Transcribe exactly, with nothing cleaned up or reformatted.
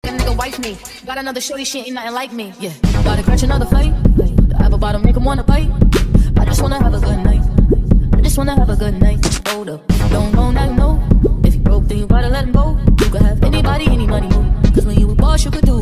a nigga wife me. Got another shorty, she ain't nothing like me. Yeah, gotta catch another fight. The apple bottom make him wanna bite. I just wanna have a good night. I just wanna have a good night. Hold up, don't know now you know. If you broke, then you gotta let him go. You could have anybody, any money, Cause when you a boss, you could do